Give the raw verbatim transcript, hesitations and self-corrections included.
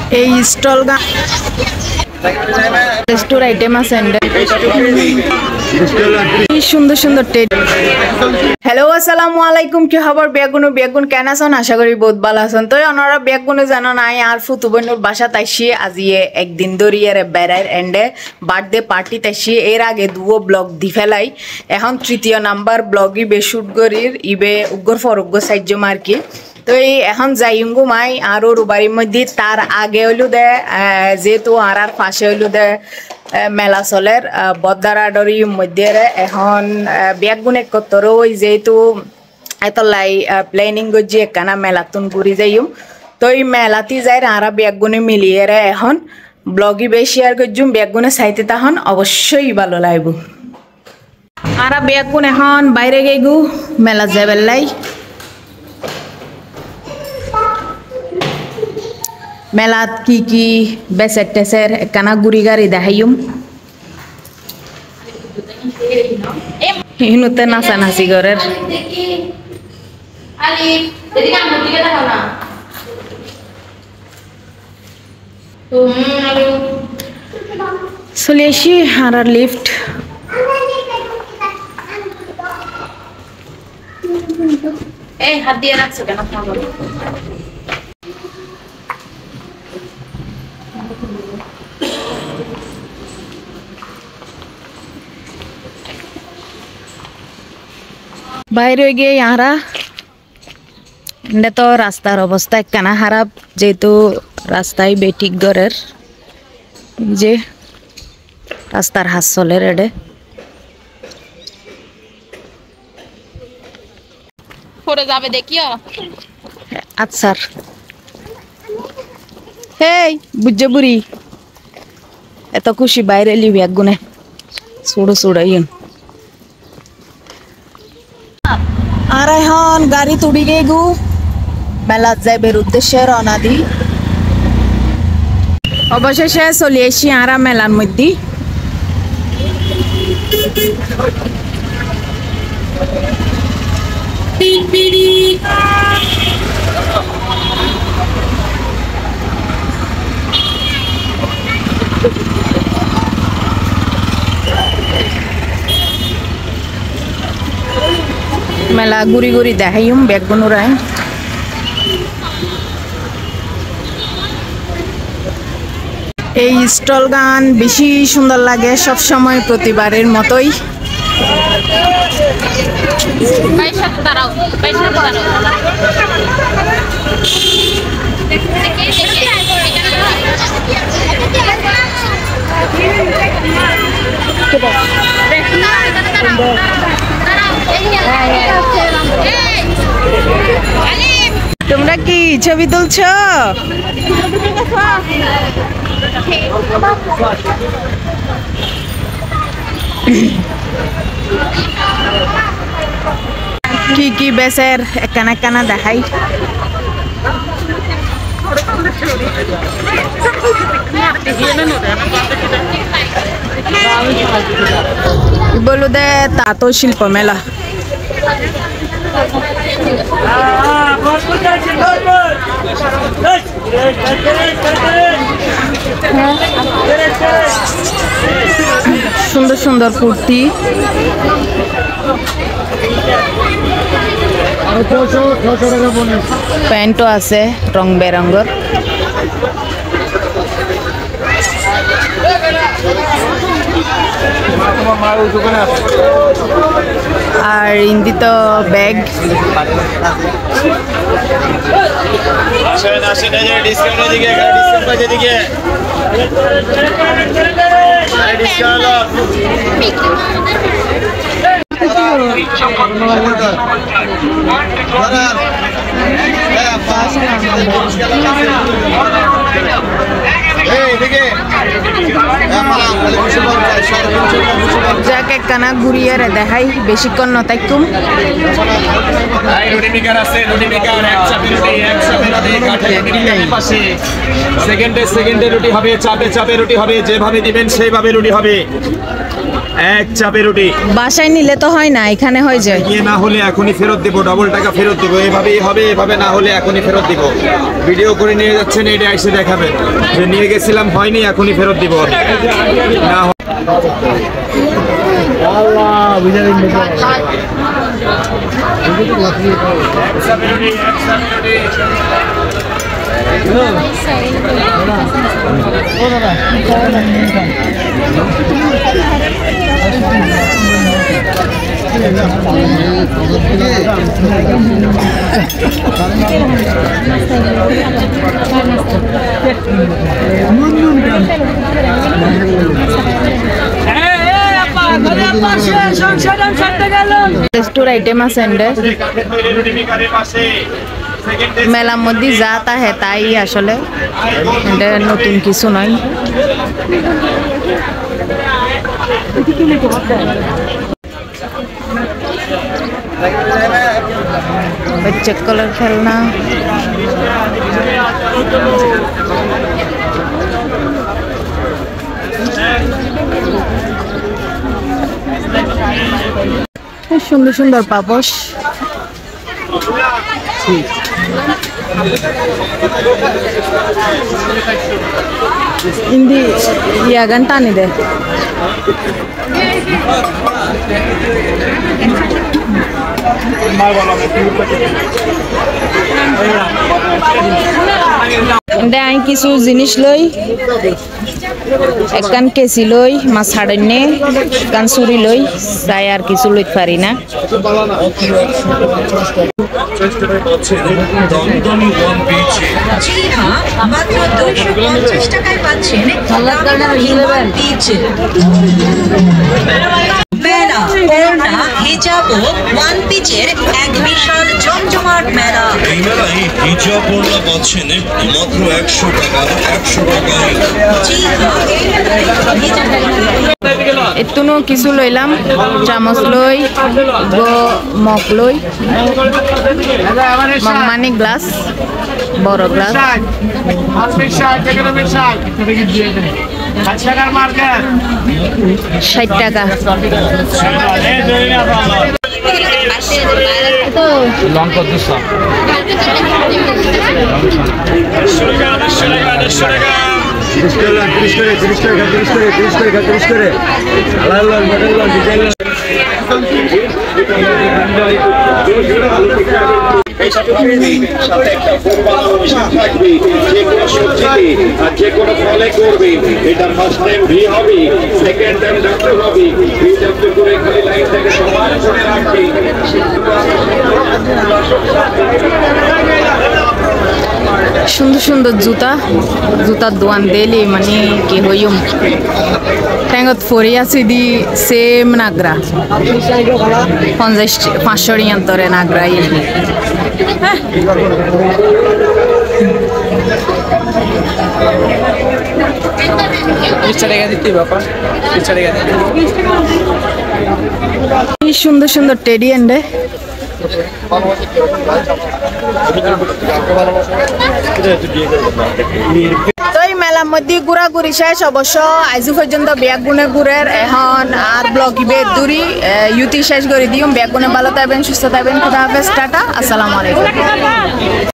এই স্টল গা store item আছে সুন্দর সুন্দর টেট। হ্যালো আসসালামু আলাইকুম, কি খবর বেগুনো বেগুন কেন আছেন? আশা করি বহুত ভালো আছেন। তো ওনারা বেগুনো জানো নাই আর ফুতু বোনের বাসা তাইছি আজি একদিন ধরিয়ে বেড়ায় এন্ডে বার্থডে পার্টি তাইছি। এর আগে দুও ব্লগ দি ফেলাই, এখন তৃতীয় নাম্বার ব্লগই বে শুট করির ইবে উগ্গর ফর উগ্গর সাহায্য মার্কি। তো এই এখন যাইঙ্গু মাই আর ওর বাড়ির মধ্যে তার আগে হইলো দে যেহেতু আর আর পাশে হইলো দে মেলা চলের বদারাডরির মধ্যে এখন বেগুন এক কত্তর ওই যেহেতু এত লাই প্ল্যানিং করছি একখানা মেলাতুন ঘুরি যাইম। তো এই মেলাতে যাই আর বেগুনে মিলিয়ে এখন ব্লগই বেশ শেয়ার করছুম। বেগুনে চাইতে তখন অবশ্যই ভালো লাগবো। আর বেগুন এখন বাইরে গেগু মেলা যাবে লাই মেলাত কি কি বেসের টেসের একখানা গুড়ি গাড়ি দেখাইম। হিনুতে নাচানাচি ঘরের চলে আসি আর লিফট এই হাত দিয়ে রাখছো কেন? বাইরে গিয়ে ইয়ারা তো রাস্তার অবস্থা একখানা খারাপ, যেহেতু রাস্তায় বেঠিক ঘরের যে রাস্তার হাত চলের এডে পরে যাবে দেখিও। আচ্ছা হেই বুঝে বুড়ি এত খুশি বাইরে লিবি এক গুনে ছুড়ো ছুড়াইন। আর এখন গাড়ি তুড়ি গেগু মেলাত যাইবের উদ্দেশ্যে রওনা দি। অবশেষে চলে আসি আর মেলার মধ্যে। মেলা ঘুরি ঘুরি দেখাইম বেগুনুরাই। এই স্টল গান বেশি সুন্দর লাগে সব সময় প্রতিবারের মতোই। তোমরা কি ছবি তুলছ? কি কি বেসের একখানা একখানা দেখাই। বলো দে তাঁত শিল্প মেলা। সুন্দর সুন্দর কুর্তি প্যান্টও আছে রং বেরঙ্গর। আর হিন্দি তো ব্যাগ জ্যাকেট একখানা ঘুরিয়ে দেখাই বেশিক্ষণ নতাইকুম রুটি মেকার আছে রুটি মেকার এক চাপে রুটি এক চাপে রুটি কাঠে রুটি পাশে সেকেন্ডে সেকেন্ডে রুটি হবে চাপে চাপে রুটি হবে যেভাবে দিবেন সেইভাবে রুটি হবে এক চাপে রুটি বাসায় নিলে তো হয় না এখানে হয়ে যায় ইয়ে না হলে এখনই ফেরত দেব ডবল টাকা ফেরত দেব এভাবেই হবে এভাবে না হলে এখনই ফেরত দেব ভিডিও করে নিয়ে যাচ্ছেন এটা এসে দেখাবেন যে নিয়ে গেছিলাম হয়নি এখনই ফেরত দেব না আল্লাহ বুঝালেন স্টোর আইটেম আছে মেলার মধ্যে যা তা হে তাই আসলে নতুন কিছু নয় চেক কলার খেলনা সুন্দর সুন্দর পাপোশ हिंदी या घंटा नहीं दे দে আই কিছু জিনিস লই একখান কেসি লই মাছ হাড়নে কান চুরি লই চাই আর কিছু লইতে পারি না মেলা ওড়না হিজাব ও ওয়ান পিচের এক বিশাল জমজমাট মেলা এই মেলায় হিজাব ওড়না পাচ্ছেন মাত্র একশো টাকা একশো টাকায় এতুনো কিছু লইলাম চামচ লই গো মগ লই মগ মানে গ্লাস বড় গ্লাস ষাট টাকা লঙ্কা দুশো তিরিশ করে তিরিশ করে তিরিশ করে তিরিশ করে তিরিশ করে আলাদা মডেল ডিজাইন সাথে একটা ফোন বানানো মেশিন থাকবে যে কোনো সবজিতে আর যে কোনো ফলে করবে এটা ফার্স্ট টাইম ভি হবে সেকেন্ড টাইম ডাক্তার হবে ভি ডাক্তার করে খালি লাইন থেকে সমান করে রাখবে সুন্দর সুন্দর জুতা জুতার দোয়ান দিলে মানে কি হইম ঠ্যাঙত ফরি আছে দি সেম নাগরা পঞ্চাশ পাঁচশো রিয়ান্তরে নাগরা সুন্দর সুন্দর টেডি এন্ডে তো এই মেলার মধ্যে ঘোরাঘুরি শেষ অবশ্য আজ পর্যন্ত ব্যাগ গুনে ঘুরের এখন আর ব্লগ বেদ দূরি ইউটি শেষ করে দিও ব্যাগ গুনে ভালো থাকবেন সুস্থ থাকবেন খুদা হাফেজ টাটা আসসালামু আলাইকুম।